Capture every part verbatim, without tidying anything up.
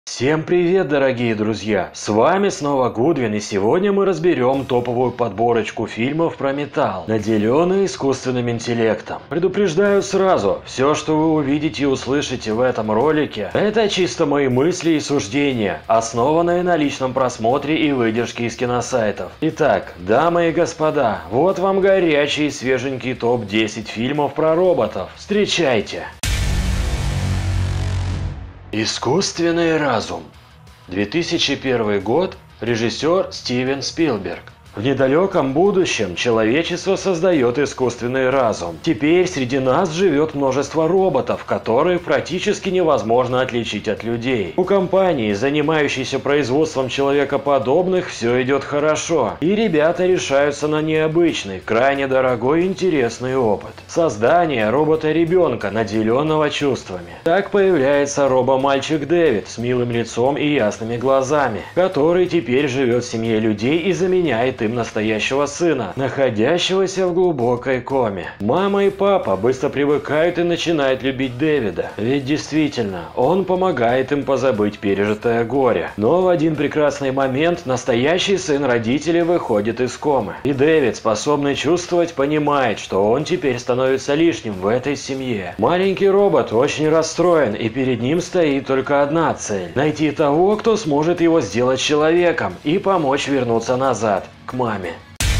Всем привет, дорогие друзья! С вами снова Гудвин, и сегодня мы разберем топовую подборочку фильмов про металл, наделенные искусственным интеллектом. Предупреждаю сразу, все, что вы увидите и услышите в этом ролике, это чисто мои мысли и суждения, основанные на личном просмотре и выдержке из киносайтов. Итак, дамы и господа, вот вам горячий и свеженький топ десять фильмов про роботов. Встречайте! Искусственный разум. две тысячи первый год. Режиссер Стивен Спилберг. В недалеком будущем человечество создает искусственный разум. Теперь среди нас живет множество роботов, которые практически невозможно отличить от людей. У компании, занимающейся производством человекоподобных, все идет хорошо. И ребята решаются на необычный, крайне дорогой и интересный опыт. Создание робота-ребенка, наделенного чувствами. Так появляется робомальчик Дэвид с милым лицом и ясными глазами, который теперь живет в семье людей и заменяет им настоящего сына, находящегося в глубокой коме. Мама и папа быстро привыкают и начинают любить Дэвида, ведь действительно, он помогает им позабыть пережитое горе. Но в один прекрасный момент настоящий сын родителей выходит из комы, и Дэвид, способный чувствовать, понимает, что он теперь становится лишним в этой семье. Маленький робот очень расстроен, и перед ним стоит только одна цель – найти того, кто сможет его сделать человеком и помочь вернуться назад, к маме.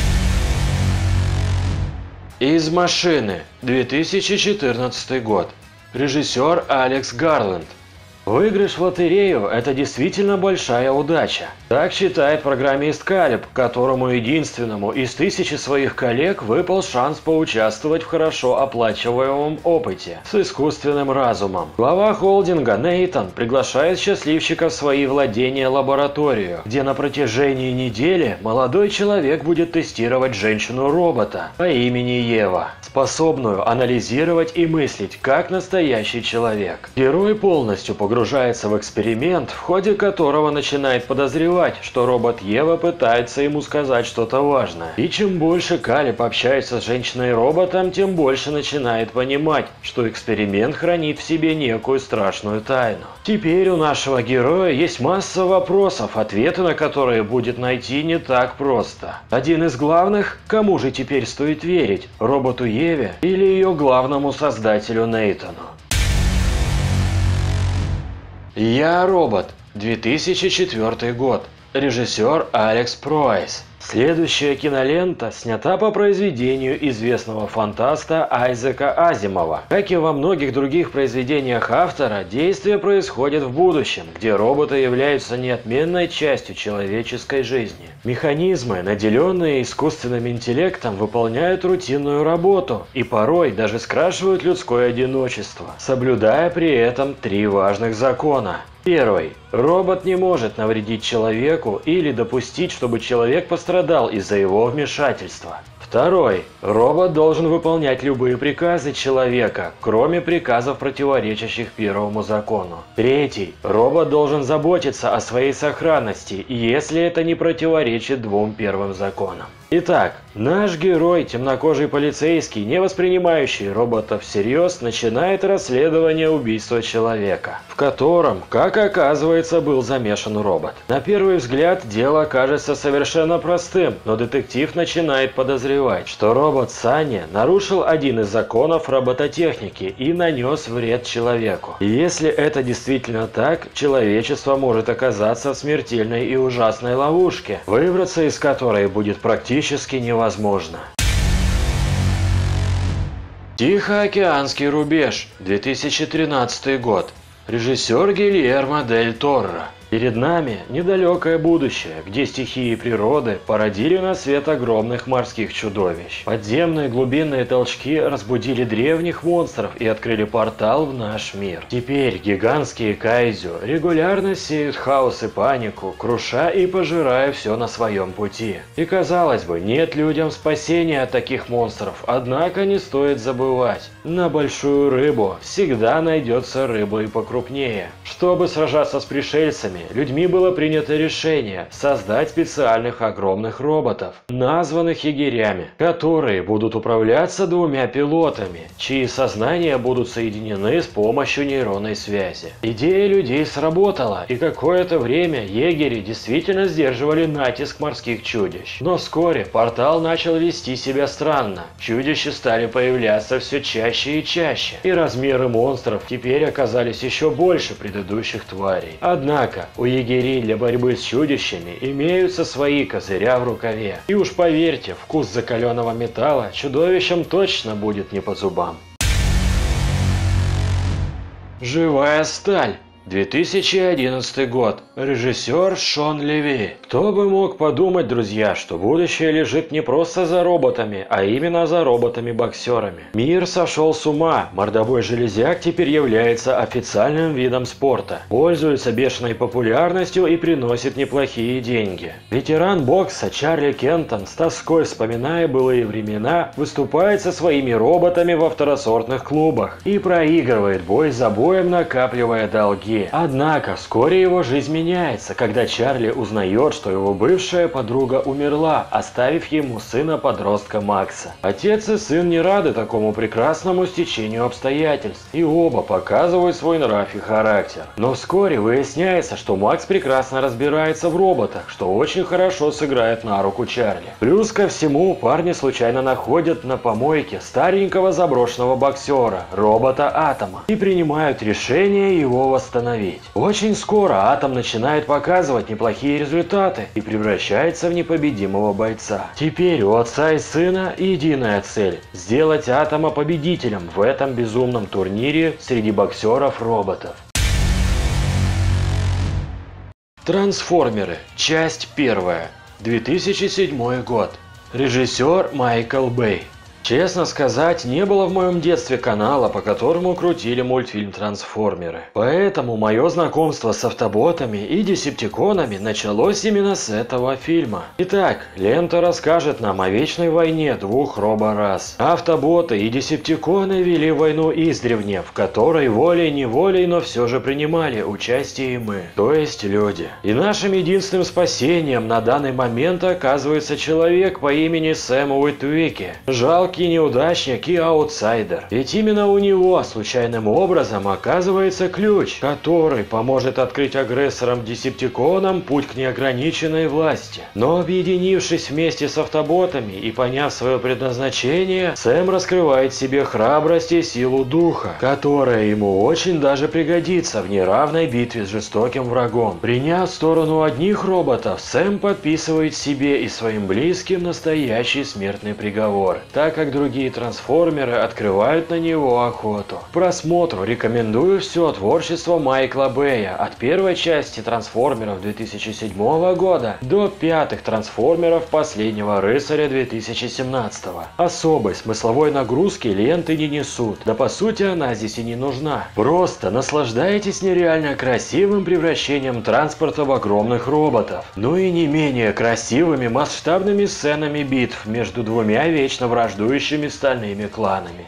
Из машины. две тысячи четырнадцатый год. Режиссер Алекс Гарланд. Выигрыш в лотерею – это действительно большая удача. Так считает программист Калеб, которому единственному из тысячи своих коллег выпал шанс поучаствовать в хорошо оплачиваемом опыте с искусственным разумом. Глава холдинга Нейтан приглашает счастливчика в свои владения лабораторию, где на протяжении недели молодой человек будет тестировать женщину-робота по имени Ева, способную анализировать и мыслить как настоящий человек. Герой полностью погружается в эксперимент, в ходе которого начинает подозревать, что робот Ева пытается ему сказать что-то важное. И чем больше Калеб общается с женщиной-роботом, тем больше начинает понимать, что эксперимент хранит в себе некую страшную тайну. Теперь у нашего героя есть масса вопросов, ответы на которые будет найти не так просто. Один из главных – кому же теперь стоит верить, роботу Еве или ее главному создателю Нейтану? Я робот. две тысячи четвёртый год. Режиссер Алекс Пройс. Следующая кинолента снята по произведению известного фантаста Айзека Азимова. Как и во многих других произведениях автора, действие происходит в будущем, где роботы являются неотменной частью человеческой жизни. Механизмы, наделенные искусственным интеллектом, выполняют рутинную работу и порой даже скрашивают людское одиночество, соблюдая при этом три важных закона. Первый. Робот не может навредить человеку или допустить, чтобы человек пострадал из-за его вмешательства. Второй. Робот должен выполнять любые приказы человека, кроме приказов, противоречащих первому закону. Третий. Робот должен заботиться о своей сохранности, если это не противоречит двум первым законам. Итак, наш герой, темнокожий полицейский, не воспринимающий роботов всерьез, начинает расследование убийства человека, в котором, как оказывается, был замешан робот. На первый взгляд дело кажется совершенно простым, но детектив начинает подозревать, что робот Санни нарушил один из законов робототехники и нанес вред человеку. И если это действительно так, человечество может оказаться в смертельной и ужасной ловушке, выбраться из которой будет практически невозможно. Тихоокеанский рубеж. две тысячи тринадцатый год. Режиссер Гильермо дель Торо. Перед нами недалекое будущее, где стихии природы породили на свет огромных морских чудовищ. Подземные глубинные толчки разбудили древних монстров и открыли портал в наш мир. Теперь гигантские кайдзю регулярно сеют хаос и панику, круша и пожирая все на своем пути. И казалось бы, нет людям спасения от таких монстров, однако не стоит забывать, на большую рыбу всегда найдется рыба и покрупнее. Чтобы сражаться с пришельцами, плане людьми было принято решение создать специальных огромных роботов, названных егерями, которые будут управляться двумя пилотами, чьи сознания будут соединены с помощью нейронной связи. Идея людей сработала, и какое-то время егери действительно сдерживали натиск морских чудищ. Но вскоре портал начал вести себя странно. Чудища стали появляться все чаще и чаще, и размеры монстров теперь оказались еще больше предыдущих тварей. Однако у егерей для борьбы с чудищами имеются свои козыря в рукаве. И уж поверьте, вкус закаленного металла чудовищам точно будет не по зубам. Живая сталь. две тысячи одиннадцатый год. Режиссер Шон Леви. Кто бы мог подумать, друзья, что будущее лежит не просто за роботами, а именно за роботами-боксерами. Мир сошел с ума. Мордобой железяк теперь является официальным видом спорта. Пользуется бешеной популярностью и приносит неплохие деньги. Ветеран бокса Чарли Кентон, с тоской вспоминая былые времена, выступает со своими роботами во второсортных клубах и проигрывает бой за боем, накапливая долги. Однако вскоре его жизнь меняется, когда Чарли узнает, что его бывшая подруга умерла, оставив ему сына-подростка Макса. Отец и сын не рады такому прекрасному стечению обстоятельств, и оба показывают свой нрав и характер. Но вскоре выясняется, что Макс прекрасно разбирается в роботах, что очень хорошо сыграет на руку Чарли. Плюс ко всему, парни случайно находят на помойке старенького заброшенного боксера, робота Атома, и принимают решение его восстановить. Очень скоро Атом начинает показывать неплохие результаты и превращается в непобедимого бойца. Теперь у отца и сына единая цель – сделать Атома победителем в этом безумном турнире среди боксеров-роботов. Трансформеры. Часть первая. две тысячи седьмой год. Режиссер Майкл Бэй. Честно сказать, не было в моем детстве канала, по которому крутили мультфильм «Трансформеры». Поэтому мое знакомство с автоботами и десептиконами началось именно с этого фильма. Итак, лента расскажет нам о вечной войне двух роборас. Автоботы и десептиконы вели войну издревне, в которой волей-неволей, но все же принимали участие и мы, то есть люди. И нашим единственным спасением на данный момент оказывается человек по имени Сэм Уитвики. Жалко неудачник и аутсайдер. Ведь именно у него случайным образом оказывается ключ, который поможет открыть агрессорам-десептиконам путь к неограниченной власти. Но объединившись вместе с автоботами и поняв свое предназначение, Сэм раскрывает в себе храбрость и силу духа, которая ему очень даже пригодится в неравной битве с жестоким врагом. Приняв сторону одних роботов, Сэм подписывает себе и своим близким настоящий смертный приговор, так как другие трансформеры открывают на него охоту. К просмотру рекомендую все творчество Майкла Бэя от первой части трансформеров две тысячи седьмого года до пятых трансформеров Последнего рыцаря две тысячи семнадцатого. Особой смысловой нагрузки ленты не несут, да по сути она здесь и не нужна. Просто наслаждайтесь нереально красивым превращением транспорта в огромных роботов, ну и не менее красивыми масштабными сценами битв между двумя вечно враждующими стальными кланами.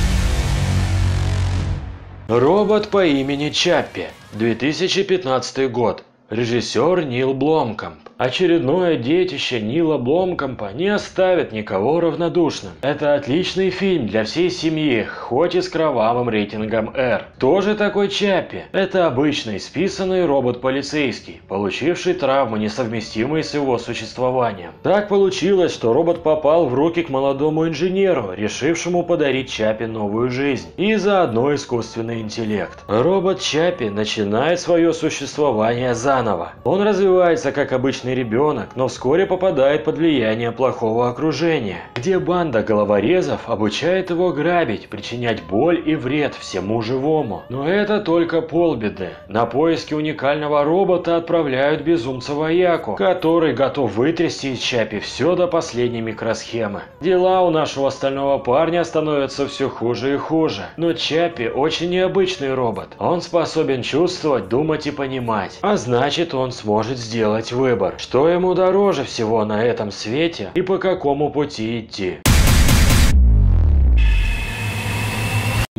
Робот по имени Чаппи. две тысячи пятнадцатый год. Режиссер Нил Бломкамп. Очередное детище Нила Бломкампа не оставит никого равнодушным. Это отличный фильм для всей семьи, хоть и с кровавым рейтингом эр. Тоже такой Чаппи. Это обычный списанный робот-полицейский, получивший травмы, несовместимые с его существованием. Так получилось, что робот попал в руки к молодому инженеру, решившему подарить Чаппи новую жизнь и заодно искусственный интеллект. Робот Чаппи начинает свое существование заново. Он развивается как обычный ребенок, но вскоре попадает под влияние плохого окружения, где банда головорезов обучает его грабить, причинять боль и вред всему живому. Но это только полбеды. На поиски уникального робота отправляют безумца-вояку, который готов вытрясти из Чаппи все до последней микросхемы. Дела у нашего стального парня становятся все хуже и хуже. Но Чаппи очень необычный робот. Он способен чувствовать, думать и понимать. А значит, он сможет сделать выбор. Что ему дороже всего на этом свете и по какому пути идти.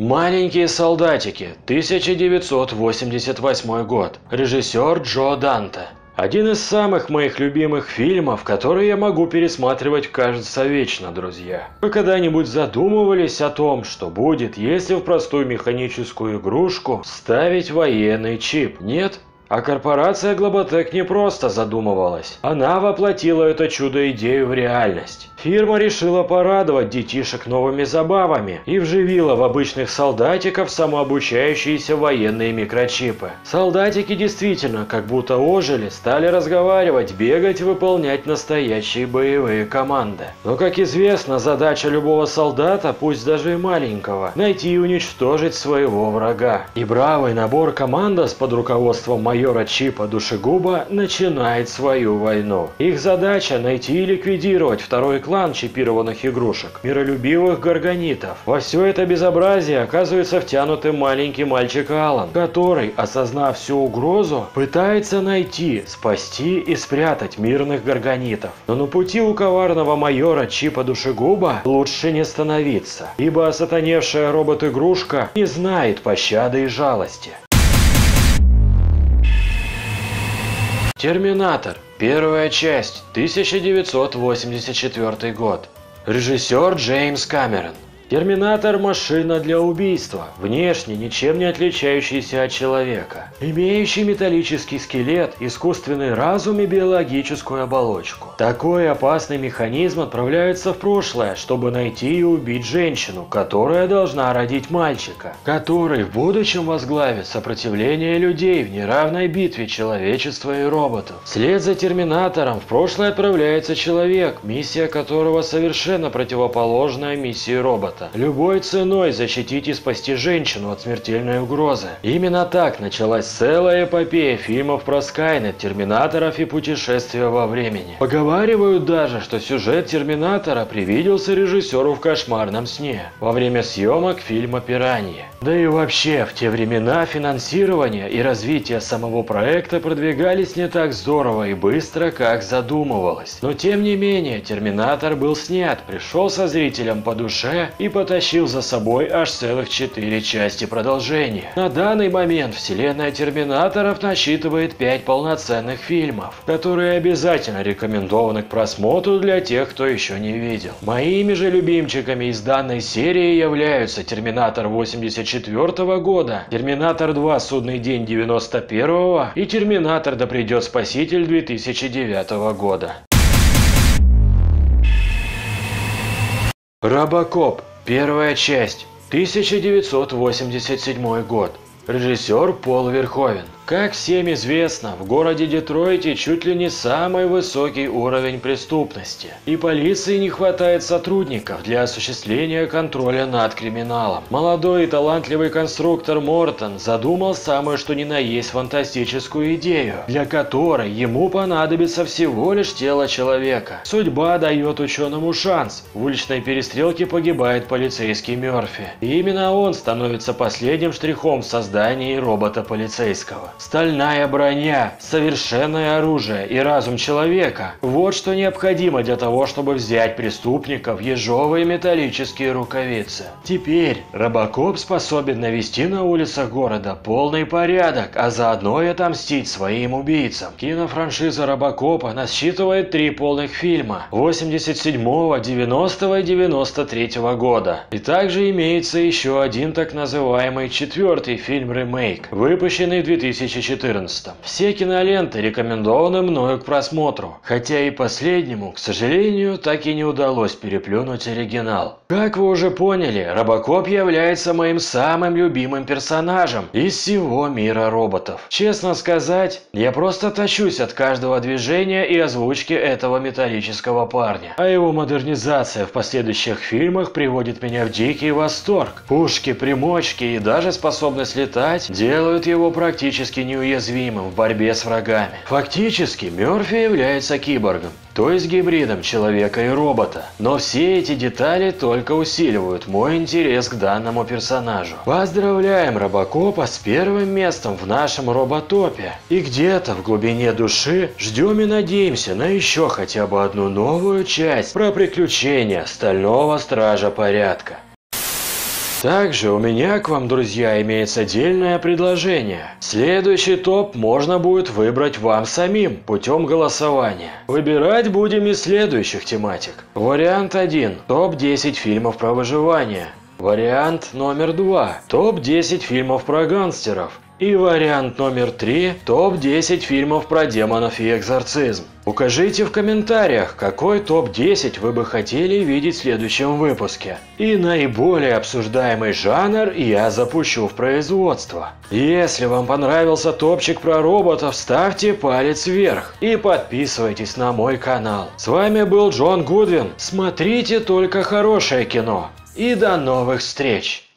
Маленькие солдатики, тысяча девятьсот восемьдесят восьмой год. Режиссер Джо Данте. Один из самых моих любимых фильмов, которые я могу пересматривать, кажется, вечно, друзья. Вы когда-нибудь задумывались о том, что будет, если в простую механическую игрушку вставить военный чип? Нет? А корпорация Глоботек не просто задумывалась. Она воплотила это чудо-идею в реальность. Фирма решила порадовать детишек новыми забавами и вживила в обычных солдатиков самообучающиеся военные микрочипы. Солдатики действительно как будто ожили, стали разговаривать, бегать и выполнять настоящие боевые команды. Но, как известно, задача любого солдата, пусть даже и маленького, найти и уничтожить своего врага. И бравый набор командос под руководством майора Чипа Душегуба начинает свою войну. Их задача найти и ликвидировать второй класс клан чипированных игрушек, миролюбивых горгонитов. Во все это безобразие оказывается втянутый маленький мальчик Алан, который, осознав всю угрозу, пытается найти, спасти и спрятать мирных горгонитов. Но на пути у коварного майора Чипа Душегуба лучше не становиться, ибо осатаневшая робот-игрушка не знает пощады и жалости. Терминатор. Первая часть. тысяча девятьсот восемьдесят четвёртый год. Режиссер Джеймс Кэмерон. Терминатор – машина для убийства, внешне ничем не отличающийся от человека, имеющий металлический скелет, искусственный разум и биологическую оболочку. Такой опасный механизм отправляется в прошлое, чтобы найти и убить женщину, которая должна родить мальчика, который в будущем возглавит сопротивление людей в неравной битве человечества и роботов. Вслед за Терминатором в прошлое отправляется человек, миссия которого совершенно противоположная миссии робота. Любой ценой защитить и спасти женщину от смертельной угрозы. Именно так началась целая эпопея фильмов про Скайнет, Терминаторов и путешествия во времени. Поговаривают даже, что сюжет Терминатора привиделся режиссеру в кошмарном сне во время съемок фильма «Пираньи». Да и вообще, в те времена финансирование и развитие самого проекта продвигались не так здорово и быстро, как задумывалось. Но тем не менее, Терминатор был снят, пришел со зрителям по душе и потащил за собой аж целых четыре части продолжения. На данный момент вселенная Терминаторов насчитывает пять полноценных фильмов, которые обязательно рекомендованы к просмотру для тех, кто еще не видел. Моими же любимчиками из данной серии являются Терминатор восемьдесят четвёртого года, Терминатор два Судный день девяносто первого и Терминатор Да придет Спаситель две тысячи девятого года. Робокоп. Первая часть. тысяча девятьсот восемьдесят седьмой год. Режиссер Пол Верховен. Как всем известно, в городе Детройте чуть ли не самый высокий уровень преступности, и полиции не хватает сотрудников для осуществления контроля над криминалом. Молодой и талантливый конструктор Мортон задумал самую что ни на есть фантастическую идею, для которой ему понадобится всего лишь тело человека. Судьба дает ученому шанс. В уличной перестрелке погибает полицейский Мерфи. И именно он становится последним штрихом в создании робота полицейского. Стальная броня, совершенное оружие и разум человека – вот что необходимо для того, чтобы взять преступников в ежовые металлические рукавицы. Теперь Робокоп способен навести на улицах города полный порядок, а заодно и отомстить своим убийцам. Кинофраншиза Робокопа насчитывает три полных фильма – восемьдесят седьмого, девяностого и девяносто третьего года. И также имеется еще один так называемый четвертый фильм-ремейк, выпущенный в две тысячи четырнадцатом. Все киноленты рекомендованы мною к просмотру, хотя и последнему, к сожалению, так и не удалось переплюнуть оригинал. Как вы уже поняли, Робокоп является моим самым любимым персонажем из всего мира роботов. Честно сказать, я просто тащусь от каждого движения и озвучки этого металлического парня. А его модернизация в последующих фильмах приводит меня в дикий восторг. Пушки, примочки и даже способность летать делают его практически неуязвимым в борьбе с врагами. Фактически, Мерфи является киборгом, то есть гибридом человека и робота. Но все эти детали только усиливают мой интерес к данному персонажу. Поздравляем Робокопа с первым местом в нашем роботопе. И где-то в глубине души ждем и надеемся на еще хотя бы одну новую часть про приключения Стального Стража Порядка. Также у меня к вам, друзья, имеется отдельное предложение. Следующий топ можно будет выбрать вам самим путем голосования. Выбирать будем из следующих тематик. Вариант один. топ десять фильмов про выживание. Вариант номер два. топ десять фильмов про гангстеров. И вариант номер три. топ десять фильмов про демонов и экзорцизм. Укажите в комментариях, какой топ десять вы бы хотели видеть в следующем выпуске. И наиболее обсуждаемый жанр я запущу в производство. Если вам понравился топчик про роботов, ставьте палец вверх и подписывайтесь на мой канал. С вами был Джон Гудвин. Смотрите только хорошее кино. И до новых встреч!